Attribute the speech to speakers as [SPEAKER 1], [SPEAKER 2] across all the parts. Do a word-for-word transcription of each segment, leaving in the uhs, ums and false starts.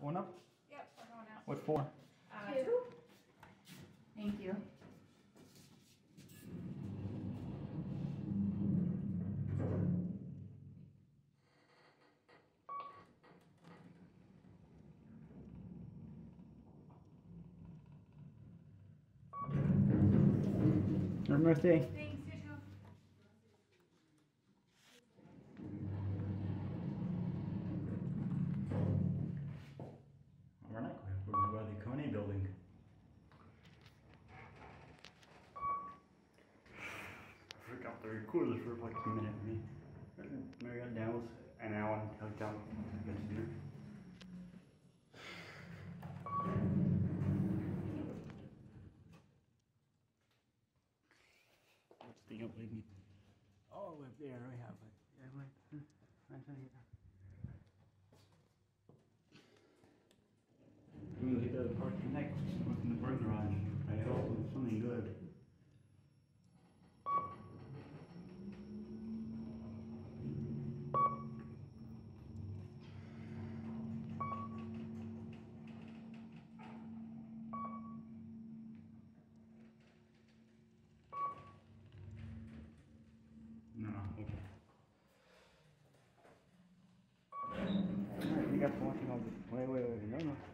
[SPEAKER 1] Going up?
[SPEAKER 2] Yep, we're going out.
[SPEAKER 1] What for?
[SPEAKER 2] Uh, Two. Thank you.
[SPEAKER 1] Have a nice day.
[SPEAKER 2] Thanks, you too.
[SPEAKER 1] We're not going. We're by the KONE building. I forgot the recorders for like a minute. Me, Marriott Dallas, an hour until down to get to dinner. They don't leave me. Oh, up there we have it. Yeah, right. Right here. I'm gonna hit the park next. What's in the park garage? I hope it's something good. No, okay. Alright, you got watching all this. Wait, wait, wait, no, no.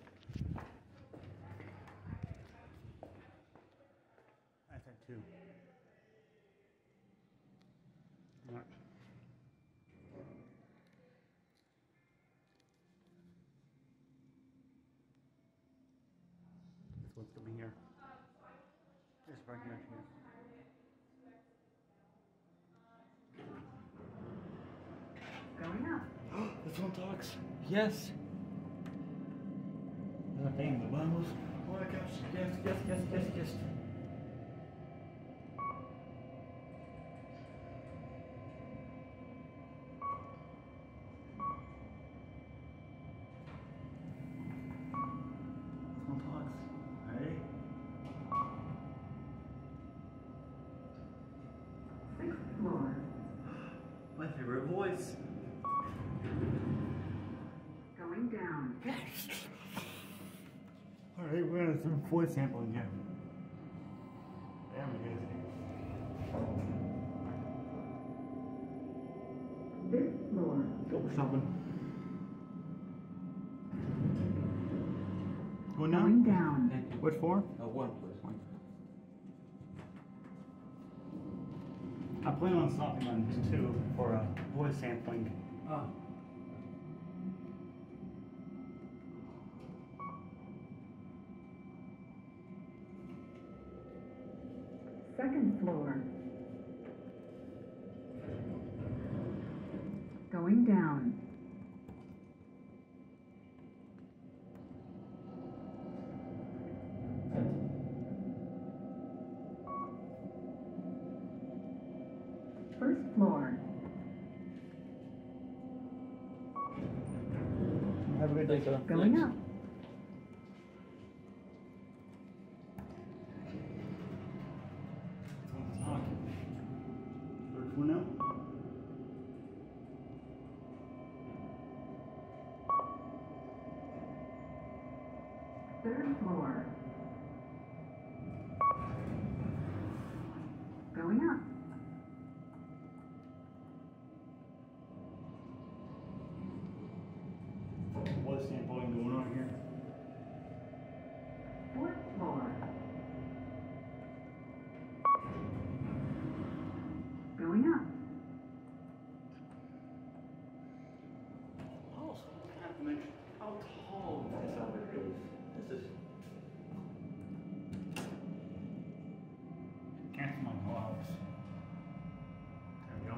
[SPEAKER 1] I said two. Alright. This one's coming here. This right here. here.
[SPEAKER 2] Going up.
[SPEAKER 1] This one talks. Yes. Nothing. The vamos. Oh my gosh. Yes, yes, yes, yes, yes. This one talks. Hey.
[SPEAKER 2] Sixth floor.
[SPEAKER 1] My favorite voice.
[SPEAKER 2] Going down.
[SPEAKER 1] Alright, we're gonna do some voice sampling here. There we go.
[SPEAKER 2] Fifth floor.
[SPEAKER 1] Go for something. Going down?
[SPEAKER 2] Going down.
[SPEAKER 1] Which floor?
[SPEAKER 3] Uh, one, please.
[SPEAKER 1] One. I plan on stopping on two for uh, voice sampling.
[SPEAKER 3] Ah.
[SPEAKER 2] Second floor. Going down. First floor.
[SPEAKER 1] Have a good day, sir.
[SPEAKER 2] Going up.
[SPEAKER 1] Third floor now?
[SPEAKER 2] Third floor. Going up.
[SPEAKER 1] Voice sampling going on here.
[SPEAKER 2] Fourth floor. Going up.
[SPEAKER 1] Also, I have to mention how tall this elevator is. This is. Cancel my gloves. There we go.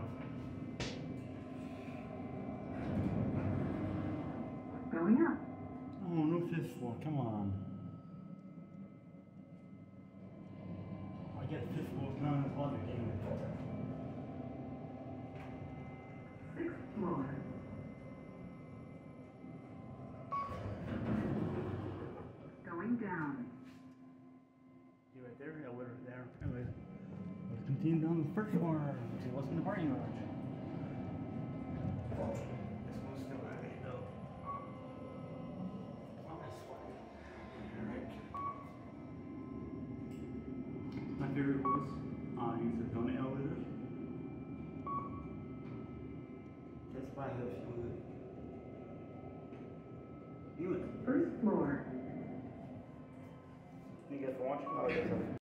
[SPEAKER 2] Going up.
[SPEAKER 1] Oh, no fifth floor. Come on. I get fifth floor. No, that's one again.
[SPEAKER 2] Sixth floor. Going down.
[SPEAKER 1] You right there, yeah, we're there. Anyway, let's continue down the first floor. See what's in the parking garage. This one's still heavy though. elevators. Uh, use the KONE elevators.
[SPEAKER 3] That's why I have some.
[SPEAKER 1] Anyway,
[SPEAKER 2] First floor.
[SPEAKER 1] thank you guys for watching.